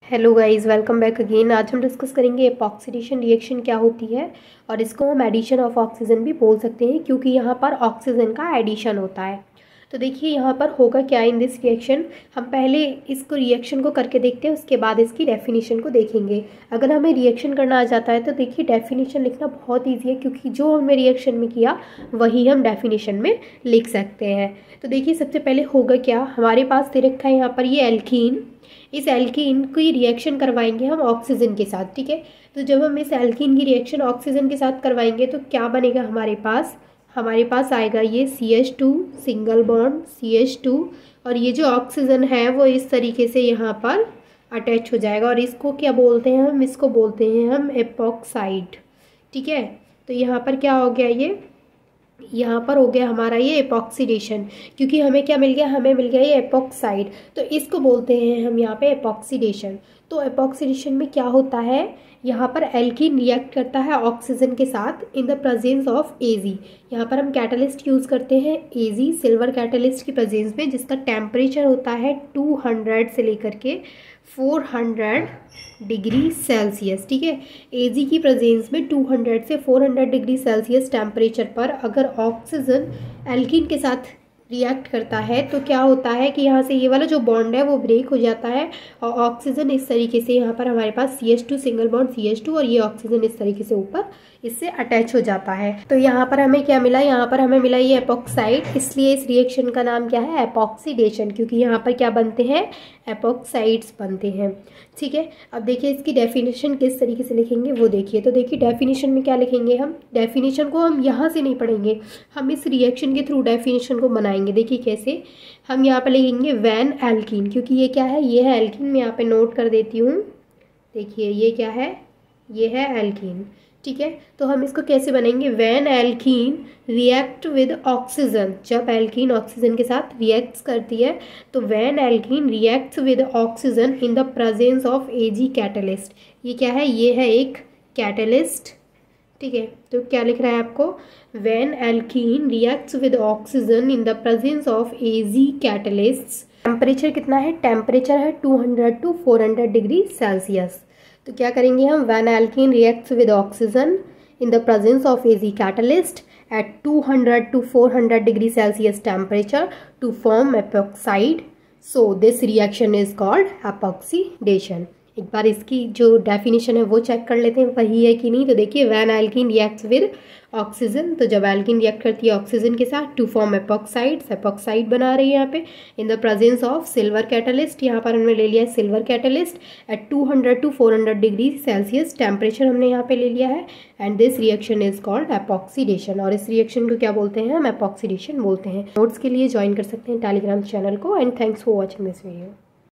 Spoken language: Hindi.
Hello guys, welcome back again. आज हम डिस्कस करेंगे एपॉक्सीडेशन रिएक्शन क्या होती है, और इसको हम एडिशन ऑफ ऑक्सीजन भी बोल सकते हैं क्योंकि यहाँ पर ऑक्सीजन का एडिशन होता है। तो देखिए यहाँ पर होगा क्या इन दिस रिएक्शन। हम पहले इसको रिएक्शन को करके देखते हैं, उसके बाद इसकी डेफिनेशन को देखेंगे। अगर हमें रिएक्शन करना आ जाता है तो देखिए डेफिनेशन लिखना बहुत ईजी है, क्योंकि जो हमने रिएक्शन में किया वही हम डेफिनेशन में लिख सकते हैं। तो देखिए सबसे पहले होगा क्या, हमारे पास दे रखा है यहाँ पर ये एल्कीन। इस एल्कीन की रिएक्शन करवाएंगे हम ऑक्सीजन के साथ, ठीक है। तो जब हम इस एल्कीन की रिएक्शन ऑक्सीजन के साथ करवाएंगे तो क्या बनेगा हमारे पास आएगा ये CH2 सिंगल बॉन्ड CH2, और ये जो ऑक्सीजन है वो इस तरीके से यहाँ पर अटैच हो जाएगा, और इसको क्या बोलते हैं हम, इसको बोलते हैं हम एपॉक्साइड, ठीक है। तो यहाँ पर क्या हो गया, यहाँ पर हो गया हमारा ये एपॉक्सीडेशन, क्योंकि हमें क्या मिल गया, हमें मिल गया ये एपॉक्साइड, तो इसको बोलते हैं हम यहाँ पे एपॉक्सीडेशन। तो एपॉक्सीडेशन में क्या होता है, यहाँ पर एल्कीन रिएक्ट करता है ऑक्सीजन के साथ in the presence of Ag। यहाँ पर हम कैटलिस्ट यूज़ करते हैं Ag, सिल्वर कैटलिस्ट की प्रेजेंस में, जिसका टेम्परेचर होता है 200 से लेकर के 400 डिग्री सेल्सियस, ठीक है। Ag की प्रेजेंस में 200 से 400 डिग्री सेल्सियस टेम्परेचर पर अगर ऑक्सीजन एल्कीन के साथ रिएक्ट करता है तो क्या होता है कि यहाँ से ये वाला जो बॉन्ड है वो ब्रेक हो जाता है, और ऑक्सीजन इस तरीके से यहाँ पर हमारे पास CH2 सिंगल बॉन्ड CH2, और ये ऑक्सीजन इस तरीके से ऊपर इससे अटैच हो जाता है। तो यहाँ पर हमें क्या मिला, यहाँ पर हमें मिला ये एपॉक्साइड, इसलिए इस रिएक्शन का नाम क्या है, एपॉक्सीडेशन, क्योंकि यहाँ पर क्या बनते हैं, एपॉक्साइड्स बनते हैं, ठीक है। अब देखिए इसकी डेफिनेशन किस तरीके से लिखेंगे वो देखिए। तो देखिए डेफिनेशन में क्या लिखेंगे हम, डेफिनेशन को हम यहाँ से नहीं पढ़ेंगे, हम इस रिएक्शन के थ्रू डेफिनेशन को बनाएंगे। देखिए कैसे, हम यहाँ पर लिखेंगे वैन एल्कीन, क्योंकि ये क्या है, ये है एल्कीन। मैं यहाँ पे नोट कर देती हूँ, देखिए ये क्या है, ये है एल्कीन, ठीक है। तो हम इसको कैसे बनाएंगे, one alkene react with oxygen, जब एल्कीन ऑक्सीजन के साथ रिएक्ट करती है तो one alkene reacts with oxygen in the presence of Ag catalyst. ये क्या है, ये है एक कैटलिस्ट, ठीक है। तो क्या लिख रहा है आपको, one alkene reacts with oxygen in the presence of Ag catalyst. Temperature कितना है, टेम्परेचर है 200 to 400 डिग्री सेल्सियस। तो क्या करेंगे हम, one alkene reacts with oxygen in the presence of Ag catalyst at 200 to 400 degree Celsius temperature to form epoxide. So this reaction is called epoxidation. एक बार इसकी जो डेफिनेशन है वो चेक कर लेते हैं वही है कि नहीं। तो देखिए one alkene reacts with oxygen, तो जब एल्कीन रिएक्ट करती है ऑक्सीजन के साथ टू फॉर्म एपॉक्साइड्स, एपॉक्साइड बना रही है यहाँ पे in the presence of silver catalyst. यहाँ पर हमने ले लिया है silver catalyst at 200 to 400 degree Celsius temperature हमने यहाँ पे ले लिया है, and this reaction is called epoxidation. और इस रिएक्शन को क्या बोलते हैं, हम एपॉक्सीडेशन बोलते हैं। नोट्स के लिए ज्वाइन कर सकते हैं टेलीग्राम चैनल को, and thanks for watching this video.